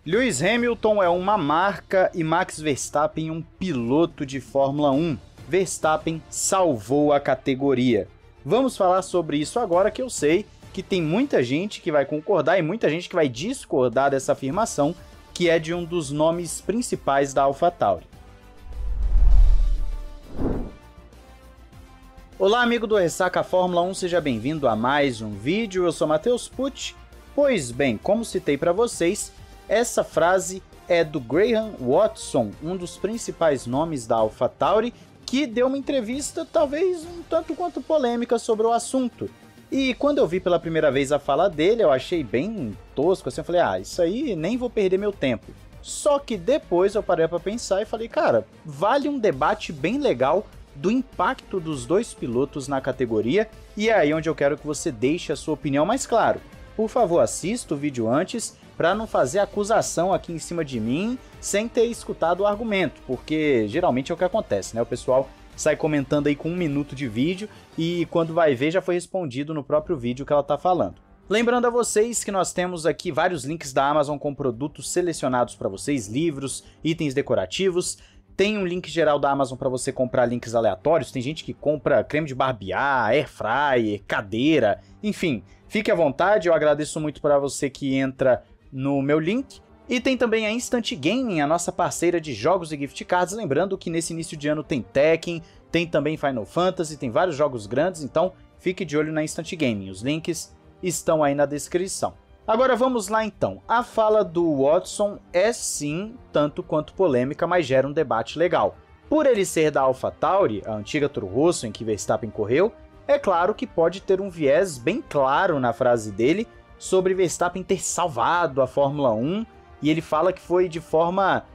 Lewis Hamilton é uma marca e Max Verstappen um piloto de Fórmula 1. Verstappen salvou a categoria. Vamos falar sobre isso agora, que eu sei que tem muita gente que vai concordar e muita gente que vai discordar dessa afirmação, que é de um dos nomes principais da AlphaTauri. Olá, amigo do Ressaca Fórmula 1, seja bem-vindo a mais um vídeo. Eu sou Matheus Pucci. Pois bem, como citei para vocês, essa frase é do Graham Watson, um dos principais nomes da AlphaTauri, que deu uma entrevista talvez um tanto quanto polêmica sobre o assunto. E quando eu vi pela primeira vez a fala dele, eu achei bem tosco, assim, eu falei, isso aí nem vou perder meu tempo. Só que depois eu parei para pensar e falei, cara, vale um debate bem legal do impacto dos dois pilotos na categoria, e é aí onde eu quero que você deixe a sua opinião mais claro. Por favor, assista o vídeo antes, para não fazer acusação aqui em cima de mim sem ter escutado o argumento, porque geralmente é o que acontece, né? O pessoal sai comentando aí com 1 minuto de vídeo e quando vai ver já foi respondido no próprio vídeo que ela tá falando. Lembrando a vocês que nós temos aqui vários links da Amazon com produtos selecionados para vocês, livros, itens decorativos. Tem um link geral da Amazon para você comprar links aleatórios, tem gente que compra creme de barbear, air fryer, cadeira, enfim, fique à vontade, eu agradeço muito para você que entra no meu link. E tem também a Instant Gaming, a nossa parceira de jogos e gift cards, lembrando que nesse início de ano tem Tekken, tem também Final Fantasy, tem vários jogos grandes, então fique de olho na Instant Gaming, os links estão aí na descrição. Agora vamos lá então, a fala do Watson é sim tanto quanto polêmica, mas gera um debate legal. Por ele ser da AlphaTauri, a antiga Toro Rosso em que Verstappen correu, é claro que pode ter um viés bem claro na frase dele sobre Verstappen ter salvado a Fórmula 1, e ele fala que foi de forma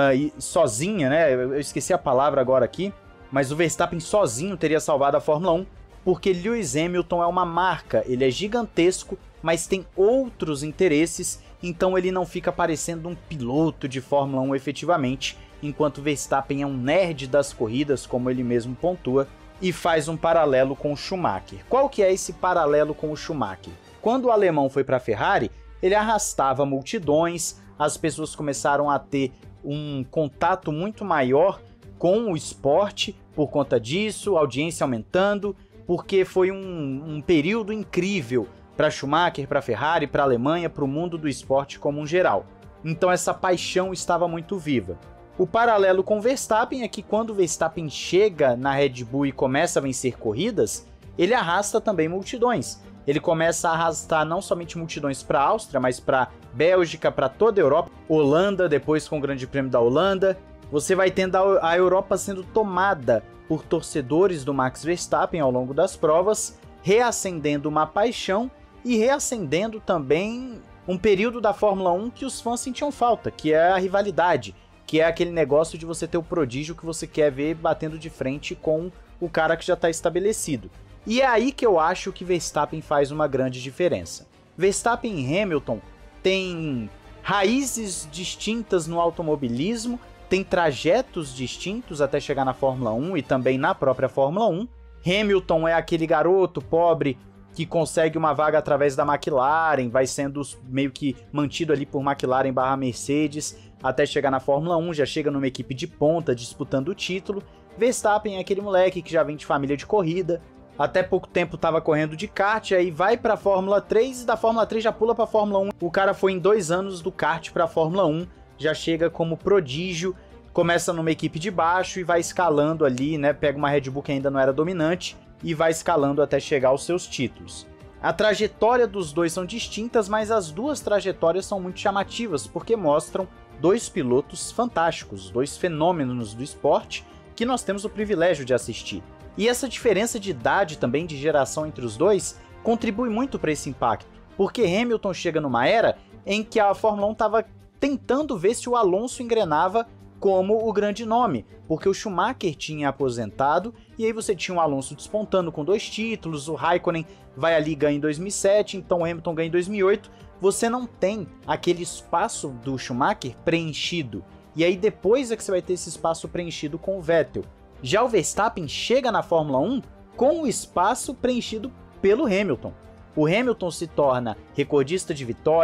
sozinha, né? Eu esqueci a palavra agora aqui, mas o Verstappen sozinho teria salvado a Fórmula 1, porque Lewis Hamilton é uma marca, ele é gigantesco, mas tem outros interesses, então ele não fica parecendo um piloto de Fórmula 1 efetivamente, enquanto Verstappen é um nerd das corridas, como ele mesmo pontua, e faz um paralelo com o Schumacher. Qual que é esse paralelo com o Schumacher? Quando o alemão foi para a Ferrari, ele arrastava multidões, as pessoas começaram a ter um contato muito maior com o esporte por conta disso, a audiência aumentando, porque foi um período incrível para Schumacher, para a Ferrari, para a Alemanha, para o mundo do esporte como um geral. Então essa paixão estava muito viva. O paralelo com Verstappen é que quando Verstappen chega na Red Bull e começa a vencer corridas, ele arrasta também multidões. Ele começa a arrastar não somente multidões para a Áustria, mas para Bélgica, para toda a Europa, Holanda, depois com o Grande Prêmio da Holanda. Você vai tendo a Europa sendo tomada por torcedores do Max Verstappen ao longo das provas, reacendendo uma paixão e reacendendo também um período da Fórmula 1 que os fãs sentiam falta, que é a rivalidade, que é aquele negócio de você ter o prodígio que você quer ver batendo de frente com o cara que já está estabelecido. E é aí que eu acho que Verstappen faz uma grande diferença. Verstappen e Hamilton têm raízes distintas no automobilismo, têm trajetos distintos até chegar na Fórmula 1 e também na própria Fórmula 1. Hamilton é aquele garoto pobre que consegue uma vaga através da McLaren, vai sendo meio que mantido ali por McLaren / Mercedes, até chegar na Fórmula 1, já chega numa equipe de ponta disputando o título. Verstappen é aquele moleque que já vem de família de corrida, até pouco tempo estava correndo de kart, aí vai para a Fórmula 3 e da Fórmula 3 já pula para a Fórmula 1. O cara foi em 2 anos do kart para a Fórmula 1, já chega como prodígio, começa numa equipe de baixo e vai escalando ali, né? Pega uma Red Bull que ainda não era dominante e vai escalando até chegar aos seus títulos. A trajetória dos dois são distintas, mas as duas trajetórias são muito chamativas, porque mostram dois pilotos fantásticos, dois fenômenos do esporte que nós temos o privilégio de assistir. E essa diferença de idade também, de geração entre os dois, contribui muito para esse impacto, porque Hamilton chega numa era em que a Fórmula 1 estava tentando ver se o Alonso engrenava como o grande nome, porque o Schumacher tinha aposentado, e aí você tinha o Alonso despontando com 2 títulos, o Raikkonen vai ali e ganha em 2007, então o Hamilton ganha em 2008, você não tem aquele espaço do Schumacher preenchido, e aí depois é que você vai ter esse espaço preenchido com o Vettel. Já o Verstappen chega na Fórmula 1 com o espaço preenchido pelo Hamilton. O Hamilton se torna recordista de vitórias,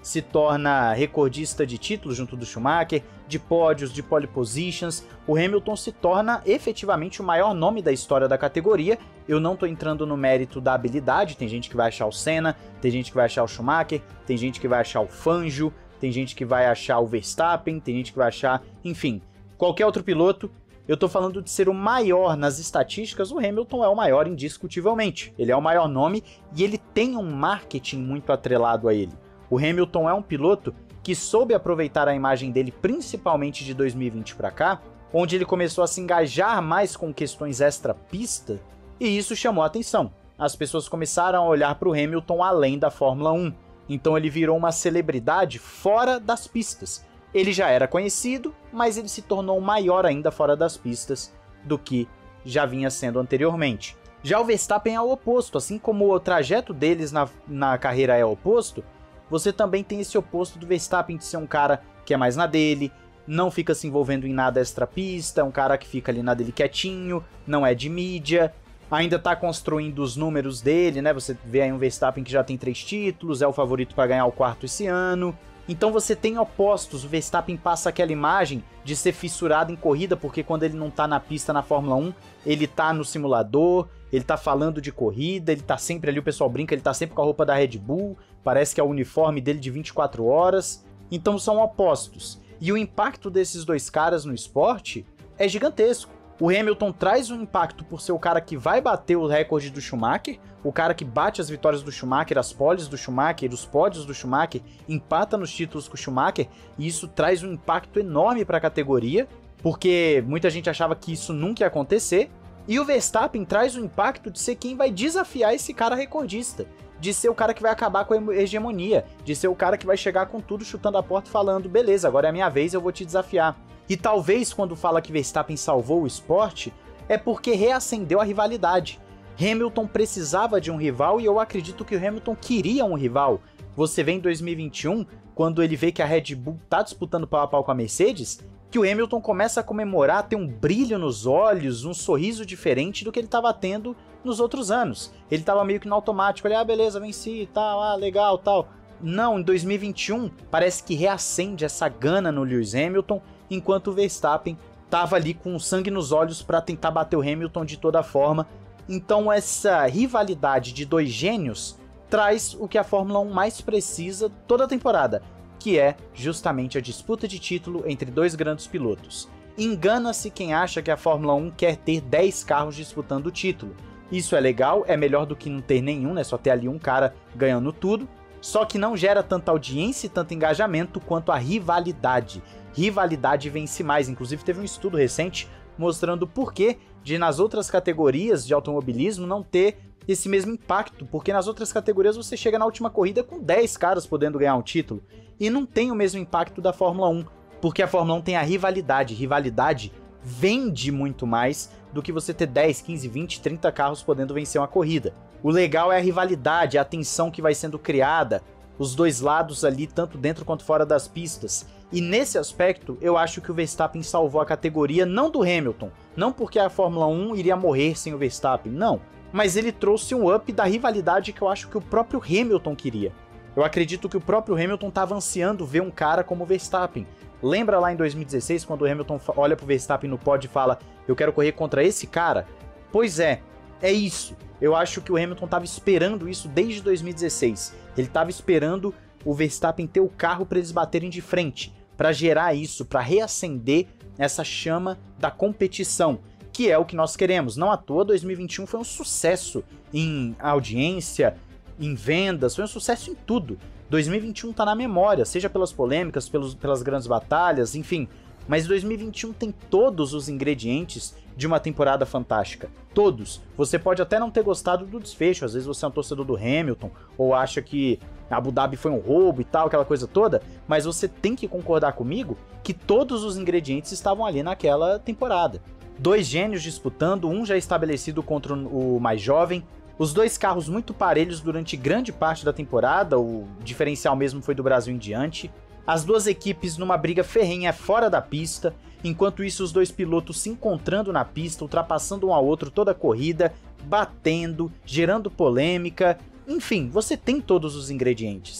se torna recordista de títulos junto do Schumacher, de pódios, de pole positions. O Hamilton se torna efetivamente o maior nome da história da categoria. Eu não tô entrando no mérito da habilidade, tem gente que vai achar o Senna, tem gente que vai achar o Schumacher, tem gente que vai achar o Fangio, tem gente que vai achar o Verstappen, tem gente que vai achar, enfim, qualquer outro piloto. Eu tô falando de ser o maior nas estatísticas, o Hamilton é o maior indiscutivelmente. Ele é o maior nome e ele tem um marketing muito atrelado a ele. O Hamilton é um piloto que soube aproveitar a imagem dele principalmente de 2020 para cá, onde ele começou a se engajar mais com questões extra-pista, e isso chamou a atenção. As pessoas começaram a olhar para o Hamilton além da Fórmula 1, então ele virou uma celebridade fora das pistas. Ele já era conhecido, mas ele se tornou maior ainda fora das pistas do que já vinha sendo anteriormente. Já o Verstappen é o oposto, assim como o trajeto deles na carreira é o oposto, você também tem esse oposto do Verstappen de ser um cara que é mais na dele, não fica se envolvendo em nada extra-pista, é um cara que fica ali na dele quietinho, não é de mídia, ainda tá construindo os números dele, né? Você vê aí um Verstappen que já tem 3 títulos, é o favorito para ganhar o 4º esse ano. Então você tem opostos, o Verstappen passa aquela imagem de ser fissurado em corrida, porque quando ele não tá na pista na Fórmula 1, ele tá no simulador, ele tá falando de corrida, ele tá sempre ali, o pessoal brinca, ele tá sempre com a roupa da Red Bull, parece que é o uniforme dele de 24 horas, então são opostos. E o impacto desses dois caras no esporte é gigantesco. O Hamilton traz um impacto por ser o cara que vai bater o recorde do Schumacher, o cara que bate as vitórias do Schumacher, as poles do Schumacher, os pódios do Schumacher, empata nos títulos com o Schumacher, e isso traz um impacto enorme para a categoria, porque muita gente achava que isso nunca ia acontecer, e o Verstappen traz o impacto de ser quem vai desafiar esse cara recordista, de ser o cara que vai acabar com a hegemonia, de ser o cara que vai chegar com tudo chutando a porta e falando, beleza, agora é a minha vez, eu vou te desafiar. E talvez quando fala que Verstappen salvou o esporte, é porque reacendeu a rivalidade. Hamilton precisava de um rival e eu acredito que o Hamilton queria um rival. Você vê em 2021, quando ele vê que a Red Bull tá disputando pau a pau com a Mercedes, que o Hamilton começa a comemorar, ter um brilho nos olhos, um sorriso diferente do que ele estava tendo nos outros anos. Ele estava meio que no automático, ele, beleza, venci, tal, legal, tal. Não, em 2021, parece que reacende essa gana no Lewis Hamilton, enquanto o Verstappen tava ali com sangue nos olhos para tentar bater o Hamilton de toda forma. Então essa rivalidade de dois gênios traz o que a Fórmula 1 mais precisa toda a temporada, que é justamente a disputa de título entre dois grandes pilotos. Engana-se quem acha que a Fórmula 1 quer ter 10 carros disputando o título. Isso é legal, é melhor do que não ter nenhum, né? Só ter ali um cara ganhando tudo, só que não gera tanta audiência e tanto engajamento quanto a rivalidade. Rivalidade vence mais, inclusive teve um estudo recente mostrando o porquê de nas outras categorias de automobilismo não ter esse mesmo impacto, porque nas outras categorias você chega na última corrida com 10 caras podendo ganhar um título, e não tem o mesmo impacto da Fórmula 1, porque a Fórmula 1 tem a rivalidade. Rivalidade vende muito mais do que você ter 10, 15, 20, 30 carros podendo vencer uma corrida. O legal é a rivalidade, a tensão que vai sendo criada, os dois lados ali, tanto dentro quanto fora das pistas. E nesse aspecto, eu acho que o Verstappen salvou a categoria, não do Hamilton, não porque a Fórmula 1 iria morrer sem o Verstappen, não. Mas ele trouxe um up da rivalidade que eu acho que o próprio Hamilton queria. Eu acredito que o próprio Hamilton estava ansiando ver um cara como o Verstappen. Lembra lá em 2016, quando o Hamilton olha pro Verstappen no pódio e fala, eu quero correr contra esse cara? Pois é isso. Eu acho que o Hamilton estava esperando isso desde 2016. Ele estava esperando o Verstappen ter o carro para eles baterem de frente, para gerar isso, para reacender essa chama da competição, que é o que nós queremos. Não à toa, 2021 foi um sucesso em audiência, em vendas, foi um sucesso em tudo. 2021 tá na memória, seja pelas polêmicas, pelas grandes batalhas, enfim. Mas 2021 tem todos os ingredientes de uma temporada fantástica. Todos. Você pode até não ter gostado do desfecho, às vezes você é um torcedor do Hamilton, ou acha que Abu Dhabi foi um roubo e tal, aquela coisa toda, mas você tem que concordar comigo que todos os ingredientes estavam ali naquela temporada. Dois gênios disputando, um já estabelecido contra o mais jovem, os dois carros muito parelhos durante grande parte da temporada, o diferencial mesmo foi do Brasil em diante, as duas equipes numa briga ferrenha fora da pista, enquanto isso os dois pilotos se encontrando na pista, ultrapassando um ao outro toda a corrida, batendo, gerando polêmica, enfim, você tem todos os ingredientes.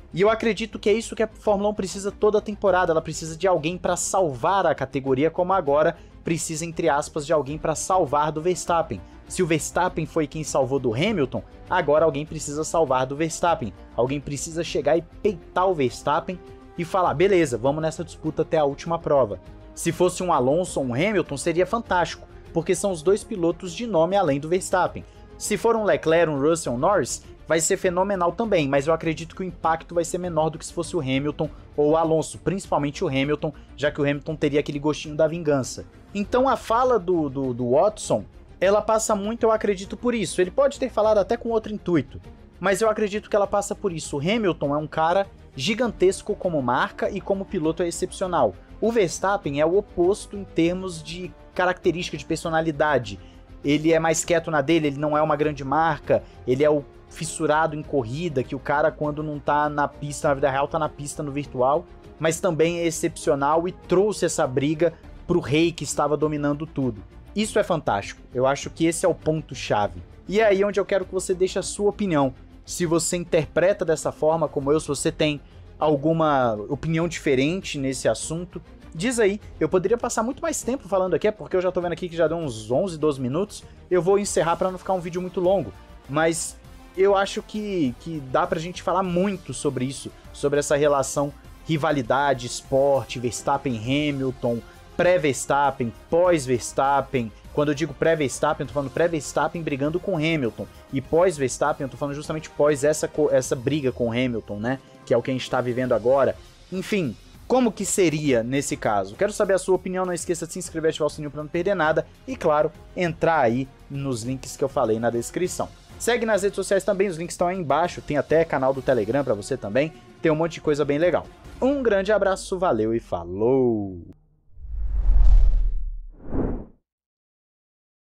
E eu acredito que é isso que a Fórmula 1 precisa toda a temporada, ela precisa de alguém para salvar a categoria, como agora precisa, entre aspas, de alguém para salvar do Verstappen. Se o Verstappen foi quem salvou do Hamilton, agora alguém precisa salvar do Verstappen. Alguém precisa chegar e peitar o Verstappen e falar, beleza, vamos nessa disputa até a última prova. Se fosse um Alonso ou um Hamilton, seria fantástico, porque são os dois pilotos de nome além do Verstappen. Se for um Leclerc, um Russell, um Norris, vai ser fenomenal também, mas eu acredito que o impacto vai ser menor do que se fosse o Hamilton ou o Alonso, principalmente o Hamilton, já que o Hamilton teria aquele gostinho da vingança. Então a fala do Watson, ela passa muito, eu acredito, por isso. Ele pode ter falado até com outro intuito, mas eu acredito que ela passa por isso. O Hamilton é um cara gigantesco como marca e como piloto é excepcional. O Verstappen é o oposto em termos de característica, de personalidade. Ele é mais quieto na dele, ele não é uma grande marca, ele é o fissurado em corrida, que o cara quando não tá na pista na vida real, tá na pista no virtual, mas também é excepcional e trouxe essa briga pro rei que estava dominando tudo. Isso é fantástico, eu acho que esse é o ponto-chave. E é aí onde eu quero que você deixe a sua opinião. Se você interpreta dessa forma como eu, se você tem alguma opinião diferente nesse assunto, diz aí. Eu poderia passar muito mais tempo falando aqui, porque eu já tô vendo aqui que já deu uns 11, 12 minutos. Eu vou encerrar para não ficar um vídeo muito longo, mas eu acho que dá pra gente falar muito sobre isso, sobre essa relação rivalidade, esporte, Verstappen, Hamilton, pré-Verstappen, pós-Verstappen. Quando eu digo pré-Verstappen, eu tô falando pré-Verstappen brigando com Hamilton, e pós-Verstappen eu tô falando justamente pós essa briga com Hamilton, né, que é o que a gente tá vivendo agora. Enfim, como que seria nesse caso? Quero saber a sua opinião, não esqueça de se inscrever e ativar o sininho pra não perder nada, e claro, entrar aí nos links que eu falei na descrição. Segue nas redes sociais também, os links estão aí embaixo, tem até canal do Telegram pra você também, tem um monte de coisa bem legal. Um grande abraço, valeu e falou!